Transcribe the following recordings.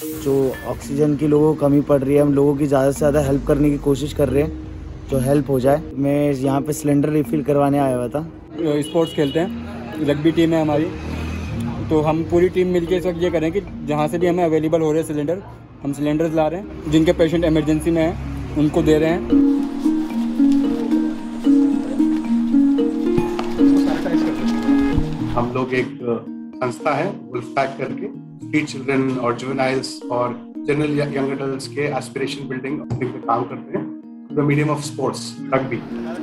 जो ऑक्सीजन की लोगों को कमी पड़ रही है, हम लोगों की ज़्यादा से ज़्यादा हेल्प करने की कोशिश कर रहे हैं, जो हेल्प हो जाए। मैं यहाँ पे सिलेंडर रिफ़िल करवाने आया हुआ था। स्पोर्ट्स खेलते हैं, रग्बी टीम है हमारी, तो हम पूरी टीम मिलके इस वक्त ये करें कि जहाँ से भी हमें अवेलेबल हो रहे हैं सिलेंडर, हम सिलेंडर्स ला रहे हैं। जिनके पेशेंट इमरजेंसी में हैं उनको दे रहे हैं। हम लोग एक संस्था है वुल्फपैक करके, स्ट्रीट चिल्ड्रन और जुवेनाइल्स और जनरल यंग एडल्ट्स के एस्पिरेशन बिल्डिंग पे काम करते हैं, the medium of sports, rugby.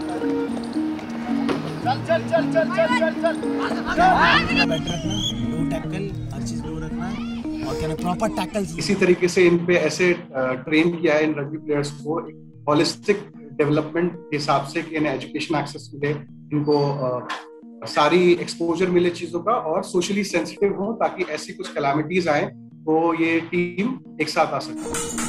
इसी तरीके से इन पे ऐसे ट्रेन किया है इन रग्बी प्लेयर्स को हॉलिस्टिक डेवलपमेंट के हिसाब से कि इन्हें एजुकेशन एक्सेस मिले, इनको सारी एक्सपोजर मिले चीजों का और सोशली सेंसिटिव हो, ताकि ऐसी कुछ कैलामिटीज आए तो ये टीम एक साथ आ सके।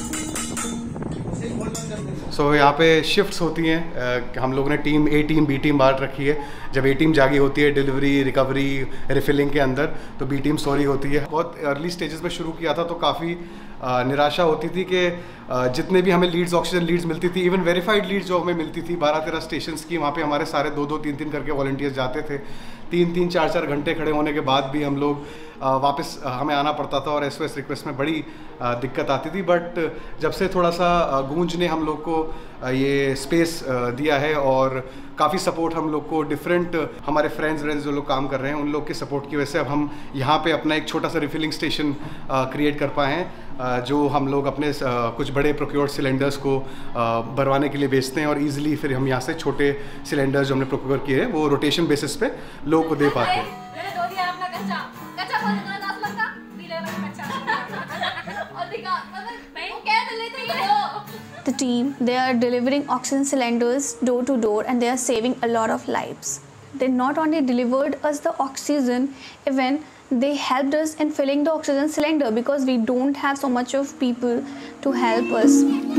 सो यहाँ पे शिफ्ट्स होती हैं। हम लोगों ने team A team B team बांट रखी है। जब ए टीम जागी होती है डिलीवरी रिकवरी रिफिलिंग के अंदर, तो बी टीम सॉरी होती है। बहुत अर्ली स्टेजेस में शुरू किया था तो काफ़ी निराशा होती थी कि जितने भी हमें लीड्स, ऑक्सीजन लीड्स मिलती थी, इवन वेरीफाइड लीड्स जो हमें मिलती थी 12-13 स्टेशंस की, वहाँ पे हमारे सारे 2-2 3-3 करके वॉलंटियर्स जाते थे। 3-3 4-4 घंटे खड़े होने के बाद भी हम लोग वापस हमें आना पड़ता था और SOS रिक्वेस्ट में बड़ी दिक्कत आती थी। बट जब से थोड़ा सा गूंज ने हम लोग को ये स्पेस दिया है और काफ़ी सपोर्ट हम लोग को डिफरेंट हमारे फ्रेंड्स जो लोग काम कर रहे हैं उन लोग के सपोर्ट की वजह से अब हम यहाँ पे अपना एक छोटा सा रिफिलिंग स्टेशन क्रिएट कर पाए हैं, जो हम लोग अपने कुछ बड़े प्रोक्योर्ड सिलेंडर्स को भरवाने के लिए बेचते हैं और ईजिली फिर हम यहाँ से छोटे सिलेंडर्स जो हमने प्रोक्योर किए हैं वो रोटेशन बेसिस पे लोगों को दे पाते हैं। The team, they are delivering oxygen cylinders door to door and they are saving a lot of lives. They not only delivered us the oxygen, even they helped us in filling the oxygen cylinder because we don't have so much of people to help us.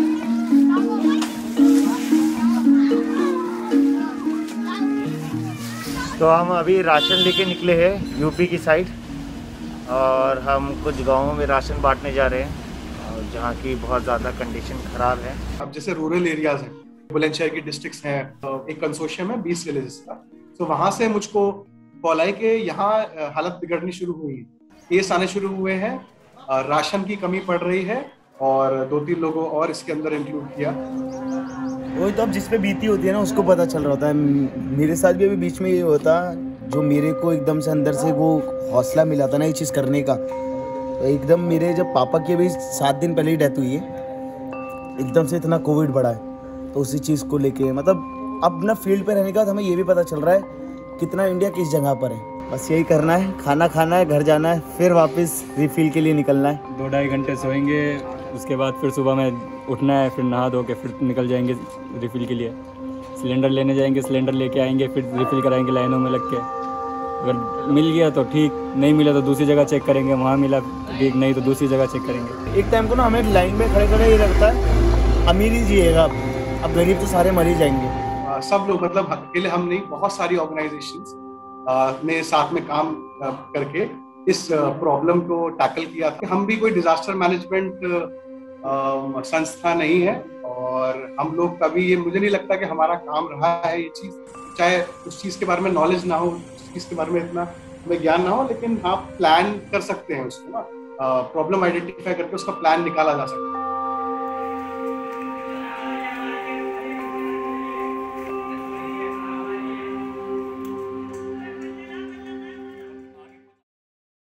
तो हम अभी ration लेके निकले हैं UP की side, और हम कुछ गाँवों में राशन बांटने जा रहे हैं जहाँ की बहुत ज़्यादा कंडीशन खराब है। अब जैसे रूरल एरियाज हैं, बुलंदशहर की डिस्ट्रिक्ट्स हैं, एक कंसोर्शियम है 20 विलेजेस का, तो वहाँ से मुझको कॉल आई कि यहाँ हालत बिगड़नी शुरू हुई, केस आने शुरू हुए हैं, राशन की कमी पड़ रही है, और 2-3 लोगों और इसके अंदर इंक्लूड किया। वही तो अब जिस पे बीती होती है ना उसको पता चल रहा होता है। मेरे साथ भी अभी बीच में ये होता, जो मेरे को एकदम से अंदर से वो हौसला मिला था ना ये चीज़ करने का, एकदम मेरे जब पापा की अभी 7 दिन पहले ही डेथ हुई है, एकदम से इतना कोविड बढ़ा है, तो उसी चीज़ को लेके मतलब अब ना फील्ड पे रहने के बाद हमें ये भी पता चल रहा है कितना इंडिया किस जगह पर है। बस यही करना है, खाना खाना है, घर जाना है, फिर वापस रिफिल के लिए निकलना है। 2-2.5 घंटे सोएंगे, उसके बाद फिर सुबह में उठना है, फिर नहा धो के फिर निकल जाएंगे रिफिल के लिए। सिलेंडर लेने जाएंगे, सिलेंडर लेके आएंगे, फिर रिफिल कराएंगे लाइनों में लग के। अगर मिल गया तो ठीक, नहीं मिला तो दूसरी जगह चेक करेंगे, वहाँ मिला ठीक, नहीं तो दूसरी जगह चेक करेंगे। एक टाइम को ना हमें लाइन में खड़े खड़े ये लगता है अमीर ही जिएगा, अब गरीब तो सारे मर ही जाएंगे। सब लोग, मतलब अकेले हम नहीं, बहुत सारी ऑर्गेनाइजेशंस ने साथ में काम करके इस प्रॉब्लम को टैकल किया था। हम भी कोई डिजास्टर मैनेजमेंट संस्था नहीं है, और हम लोग कभी ये, मुझे नहीं लगता कि हमारा काम रहा है ये चीज़, चाहे उस चीज़ के बारे में नॉलेज ना हो, इसके बारे में इतना हमें ज्ञान ना हो, लेकिन आप प्लान कर सकते हैं उसको ना, प्रॉब्लम आइडेंटिफाई करके उसका प्लान निकाला जा सकता है।